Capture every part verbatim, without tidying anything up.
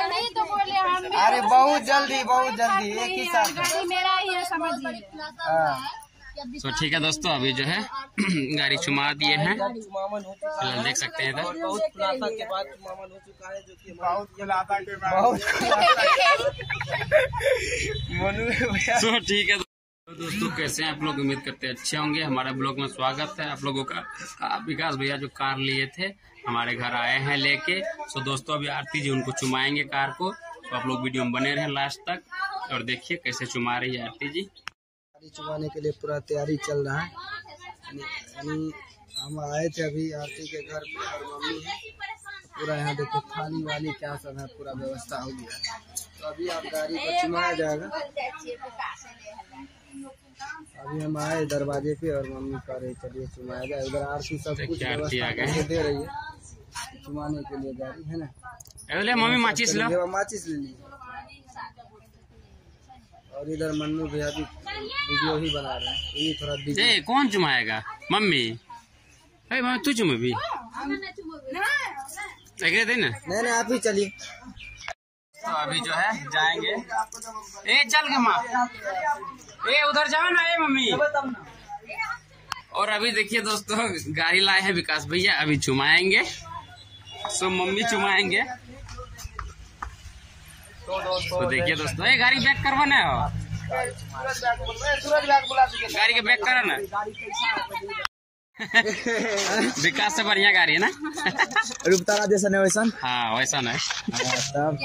नहीं तो बोले हम। अरे बहुत जल्दी बहुत जल्दी एक ही साथ गाड़ी मेरा ही है समझिए। तो ठीक है दोस्तों, अभी जो है गाड़ी चुमा दिए हैं, फिलहाल देख सकते हैं इधर। बहुत खुलासा के बाद चुमावन हो चुका है, जो कि बहुत खुलासा के बाद बहुत तो ठीक है तो दोस्तों, कैसे हैं आप लोग? उम्मीद करते हैं अच्छे होंगे। हमारे ब्लॉग में स्वागत है आप लोगों का। विकास भैया जो कार लिए थे हमारे घर आए हैं लेके। तो दोस्तों अभी आरती जी उनको चुमाएंगे कार को, तो आप लोग वीडियो में बने रहें लास्ट तक और देखिए कैसे चुमा रही है आरती जी। गाड़ी चुमाने के लिए पूरा तैयारी चल रहा है। यानी हम आए थे अभी आरती के घर पे और मम्मी है पूरा, यहाँ देखिए थाली वाली क्या सब है, पूरा व्यवस्था हो गया है। तो अभी आप गाड़ी को चुमाया जाएगा। अभी हम आए दरवाजे पे और मम्मी कह रही चलिए चुमाया जाए। उधर आरती सब कुछ व्यवस्था दे रही है चुमाने के लिए गाड़ी है ना। मम्मी माचिस लो, माचिस ले लीजिए। और इधर मन्नू भैया भी वीडियो ही बना रहे हैं, ये थोड़ा ए, कौन चुमाएगा? मम्मी अरे मम्मी तू चुमे भी देख ना। नहीं नहीं आप ही चलिए। तो अभी जो है जाएंगे। ए चल के माँ, ए उधर जाओ ना ए मम्मी। और अभी देखिए दोस्तों गाड़ी लाए हैं विकास भैया, अभी चुमाएंगे। So mummy चुमाएंगे। तो देखिए दोस्तों, ए गाड़ी बैक करवा ना हो, गाड़ी के बैक करो ना। विकास से बढ़िया गाड़ी है ना। रूपतारा जैसा नहीं वैसा। हाँ वैसा नहीं। तब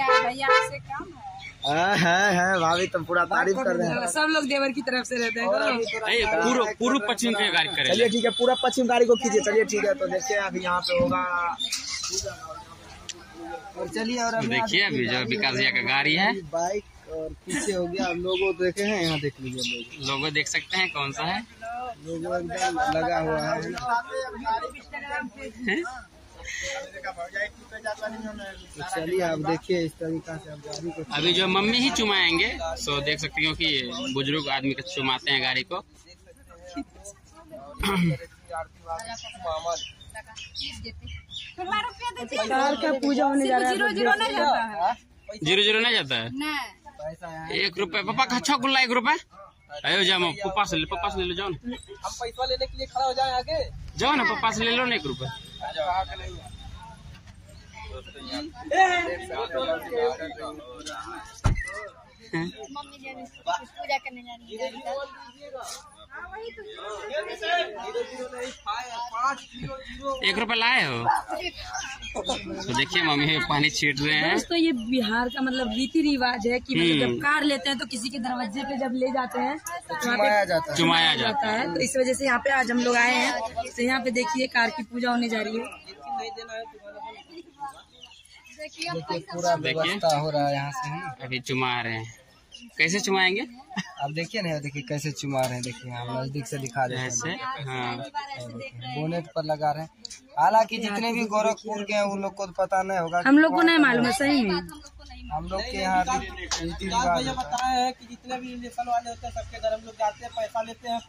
है है भाभी तुम पूरा तारीफ कर रहे हैं। सब लोग देवर की तरफ से रहते हैं। पूर्व पूर्व पश्चिम की गाड़ी करें। चलिए ठीक है, पूरा पश्चिम गाड़ी को खींचिए। चलिए ठीक है, तो देखते हैं अभी यहाँ पे होगा। और चलिए और अभी देखिए अभी जो विकास भैया का गाड़ी है बाइक और पीछे हो गया। लोगो देखे हैं, यहाँ देख लीजिए लोगो। लोगो देख सकते हैं कौन सा है, लोगो एकदम लगा हुआ है। तो चलिए आप देखिए इस तरीका से आप गाड़ी को। अभी जो मम्मी ही चुमाएंगे, सो देख सकती हो कि बुजुर्ग आदमी को चुमाते हैं गाड़ी को। कार का पूजा होने जा रहा है। जीरो जीरो नहीं जाता है। जीरो जीरो नहीं जाता है। एक रुपए पापा का अच्छा गुल्ला एक रुपए। अयो जाओ पापा से ले, पापा से ले लो, जाओ ना। हम पैसा लेने के लिए खड़ा हो जाए आगे। जाओ ना पापा से ले लो ना एक रुपए। पूजा करने जा रही है। एक रुपए लाए हो तो देखिए मम्मी पानी छीट रहे हैं। दोस्तों ये बिहार का मतलब रीति रिवाज है कि मतलब जब कार लेते हैं तो किसी के दरवाजे पे जब ले जाते हैं तो चुमाया जाता है। चुमाया जाता है। तो इस वजह से यहाँ पे आज हम लोग आए हैं। तो यहाँ पे देखिए कार की पूजा होने जा रही है। देखिए पूरा व्यवस्था हो रहा है यहाँ से, है ना। अभी चुमा रहे हैं, कैसे चुमाएंगे आप देखिए ना, देखिए कैसे चुमा रहे हैं। देखिए हम नजदीक से दिखा रहे हैं ऐसे। हाँ बोनेट पर लगा रहे हैं। हालांकि जितने भी गोरखपुर के हैं उन लोग को तो पता नहीं होगा, हम लोग को नहीं मालूम है सही में। हम लोग के यहाँ रीति रिवाज बताया है कि जितने भी रिलेशन वाले होते हैं सबके घर हम लोग जाते हैं, पैसा लेते हैं।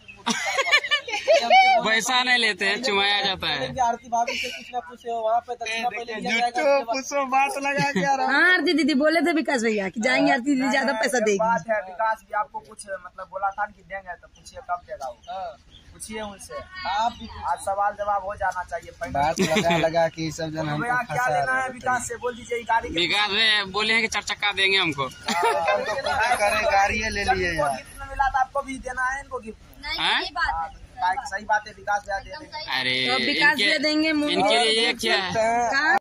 पैसा नहीं लेते हैं, चुमाया जाता है। आरती भाभी से कुछ ना कुछ वहाँ पे दक्षिणा पहले लिया जाएगा। बात लगा के हाँ आरती दीदी बोले थे विकास भैया कि जाएंगे, आरती दीदी ज्यादा पैसा देगी। बात है विकास भी आपको कुछ मतलब बोला था कि देंगे, तो पूछिए कब देगा वो, पूछिए उनसे। आप आज सवाल जवाब हो जाना चाहिए। बात लगा लगा कि सब जन हमको क्या लेना है विकास से बोल दीजिए। गाड़ी विकास बोले हैं कि चार चक्का देंगे हमको। करे गाड़ी ले लिए यार। कितना मिला था आपको भी देना है इनको गिफ्ट? सही बात है विकास भैया दे देंगे। अरे तो विकास दे देंगे। इनके लिए ये क्या है?